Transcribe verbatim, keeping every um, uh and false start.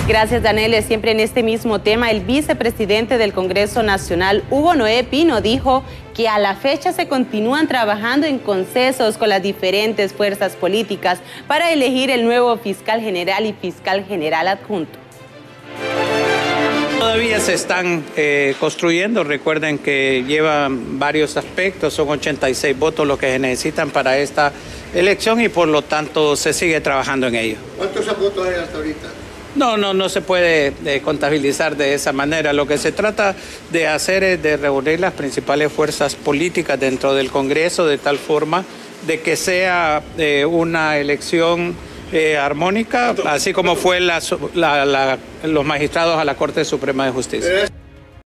Gracias, Danele. Siempre en este mismo tema, el vicepresidente del Congreso Nacional, Hugo Noé Pino, dijo que a la fecha se continúan trabajando en consensos con las diferentes fuerzas políticas para elegir el nuevo fiscal general y fiscal general adjunto. Todavía se están eh, construyendo, recuerden que llevan varios aspectos, son ochenta y seis votos los que se necesitan para esta elección y por lo tanto se sigue trabajando en ello. ¿Cuántos votos hay hasta ahorita? No, no, no se puede eh, contabilizar de esa manera. Lo que se trata de hacer es de reunir las principales fuerzas políticas dentro del Congreso de tal forma de que sea eh, una elección eh, armónica, así como fue la, la, la, los magistrados a la Corte Suprema de Justicia.